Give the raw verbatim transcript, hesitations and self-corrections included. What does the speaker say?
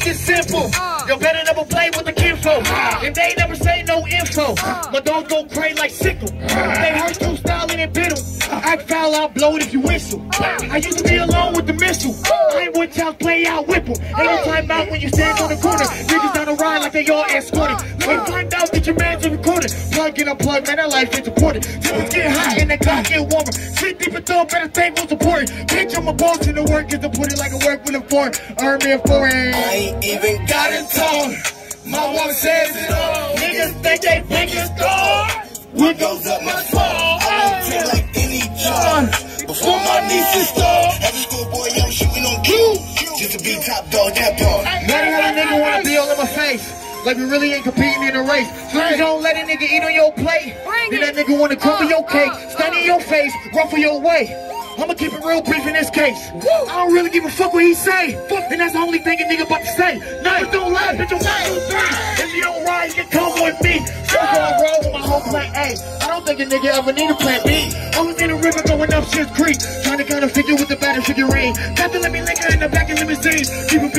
it simple. You better never play with the kinfolk. If they never say no info, my dogs go crazy like sickle. They hurt you, styling and biddle. I foul out, blow it if you whistle. I used to be alone with the missile. I ain't with y'all play out, whip 'em. Ain't no time out when you stand on the corner. Niggas down the ride like they all escorted. Let me find out that your man's a recorder. Plug in a plug, man, that life is important. Tempers get hot and the clock get warmer. Shit deep and throw, better think what's important. Bitch, I'm a boss in the work is to put it like a work with a fork. Earn me a foreign. I ain't even got it tone. My woman says it all. Niggas think they big as gold. What goes up my phone? I'm gonna take like any job. Before my niece is stalled. As a schoolboy, I'm shooting on cue. Just to be top dog, that part. Why the hell a nigga wanna be all in my face? Like we really ain't competing in a race. Soon as you don't let a nigga eat on your plate, then that nigga wanna crumble your cake, stand in your face, ruffle your way. I'ma keep it real brief in this case. I don't really give a fuck what he say. And that's the only thing a nigga about to say. Nah, don't lie, bitch, I'm one, two, three. If you don't ride, you can come with me. So I roll with my whole plan A. I don't think a nigga ever need a plan B. I was in the river going up shit's creek, trying to kind of figure with the better figurine. Got to let me linger in the back of limousine. Keep it